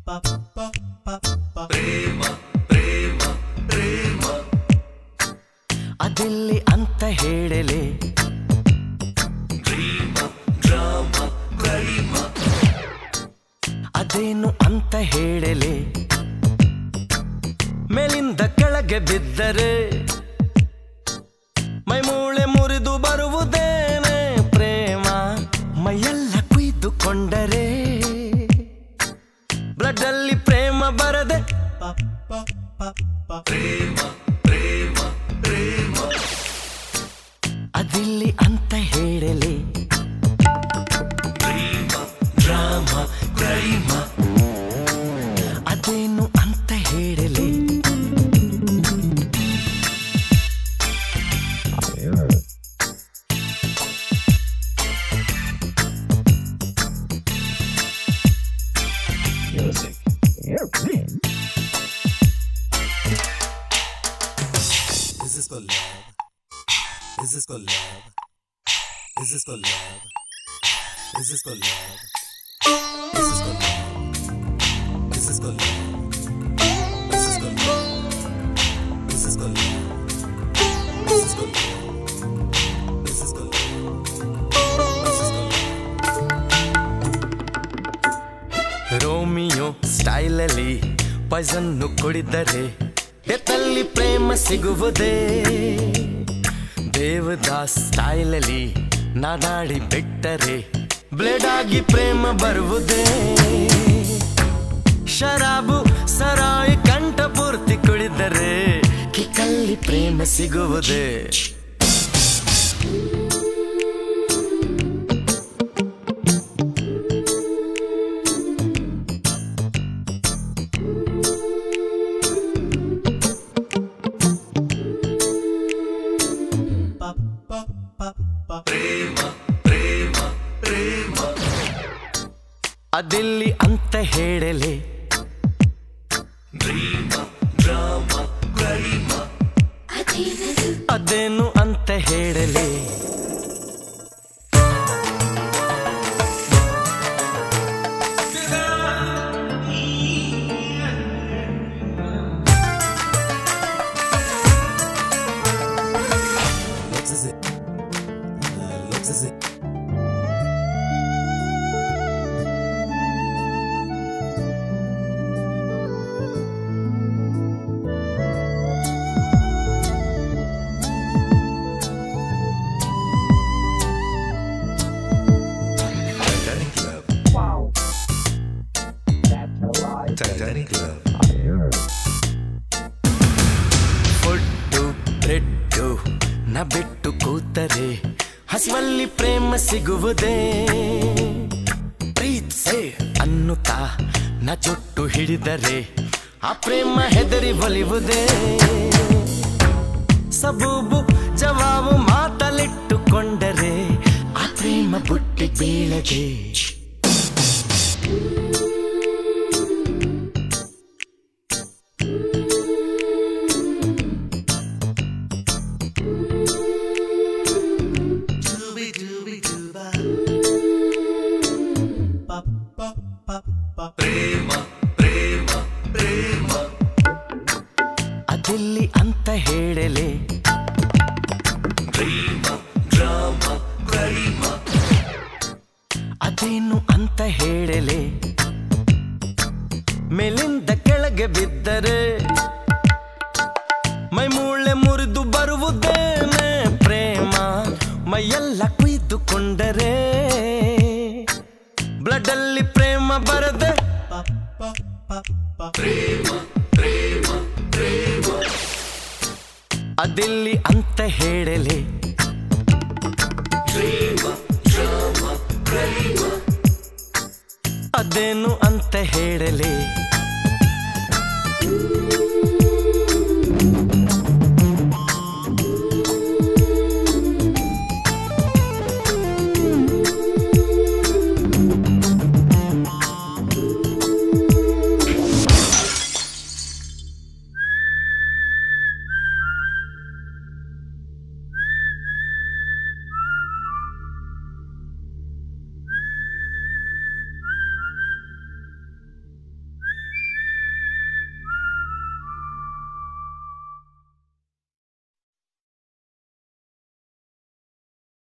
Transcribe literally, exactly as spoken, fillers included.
ಪ್ರೇಮ ಪ್ರೇಮ ಪ್ರೇಮ ಅದೆಲ್ಲಿ ಅಂತ ಹೇಳಲೆ ಡ್ರೀಮ drama crime ಅದೇನು ಅಂತ ಹೇಳಲೆ ಮೇಲಿಂದ ಕೆಳಗೆ ಬಿದ್ದರೆ ಮೈ ಮೂಳೆ ಮುರಿದು ಬರುವುದೇನೆ ಪ್ರೇಮ ಮೈಯೆಲ್ಲ ಕುಯ್ದುಕೊಂಡರೆ ಬ್ಲಡ್ ಅಲ್ಲಿ ಪ್ರೇಮ ಬರದೆ ಪ್ರೇಮ ಪ್ರೇಮ ಪ್ರೇಮ ಅದಿಲ್ಲಿ ಅಂತ ಹೇಳಲೆ ಡ್ರೀಮ ಡ್ರಾಮ ಕ್ರೈಮ ಅದೇನು ಅಂತ ಹೇಳಲೆ Is this for love? Is this for love? Is this for love? Is this for love? Is this for love? Is this for love? Is this for love? Is this for love? Is this for love? Is this for love? Is this for love? Romeo ಸ್ಟೈಲಲ್ಲಿ ಪಜನ್ನು ಕುಡಿದರೆ ಎತ್ತಲ್ಲಿ ಪ್ರೇಮ ಸಿಗುವುದೇ ದೇವದಾಸ್ ಸ್ಟೈಲಲ್ಲಿ ನಾದಾಡಿ ಬಿಟ್ಟರೆ blade ಆಗಿ ಪ್ರೇಮ ಬರುವುದೇ ಶರಾಬು ಸರಾಯಿ ಕಂಠ ಪೂರ್ತಿ ಕುಡಿದರೆ ಕಿಕ್ಕಲ್ಲಿ ಪ್ರೇಮ ಸಿಗುವುದೇ ಪ್ರೇಮ ಪ್ರೇಮ ಪ್ರೇಮ ಅದಿಲ್ಲಿ ಅಂತ ಹೇಳಲೆ ಡ್ರೀಮ ಡ್ರಾಮ ಕ್ರೈಮ ಅದೇನು ಅಂತ ಹೇಳಲೆ Looks as it looks as it Titanic Club. Wow. That's a lie. Titanic Club. Food bread ನ ಬಿಟ್ಟು ಕೂತರೆ ಹಸಿವಲ್ಲಿ ಪ್ರೇಮ ಸಿಗುವುದೇ ಪ್ರೀತ್ಸೆ ಅನ್ನುತ್ತಾ ನ ಜೊಟ್ಟು ಹಿಡಿದರೆ ಆ ಪ್ರೇಮ ಹೆದರಿ ಒಲಿವುದೇ ಸಬೂಬು ಜವಾಬು ಮಾತಲಿಟ್ಟುಕೊಂಡರೆ ಆ ಪ್ರೇಮ ಬುಟ್ಟಿ ಬೀಳದೆ ಪ್ರೇಮ ಪ್ರೇಮ ಪ್ರೇಮ ಅದಿಲ್ಲಿ ಅಂತ ಹೇಳಲೆ ಡ್ರೀಮ ಡ್ರಾಮ ಕ್ರೈಮ ಅದೇನು ಅಂತ ಹೇಳಲೆ ಮೇಲಿಂದ ಕೆಳಗೆ ಬಿದ್ದರೆ ಮೈ ಮೂಳೆ ಮುರಿದು ಬರುವುದೇನೆ ಪ್ರೇಮ ಮೈಯೆಲ್ಲ ಕುಯ್ದುಕೊಂಡರೆ ಬ್ಲಡ್ ಅಲ್ಲಿ ಪ್ರೇಮ ಬರದೆ ಪ್ರೇಮ ಪ್ರೇಮ ಪ್ರೇಮ ಅದಿಲ್ಲಿ ಅಂತ ಹೇಳಲೆ ಡ್ರೀಮ ಡ್ರಾಮ ಕ್ರೈಮ ಅದೇನು ಅಂತ ಹೇಳಲೆ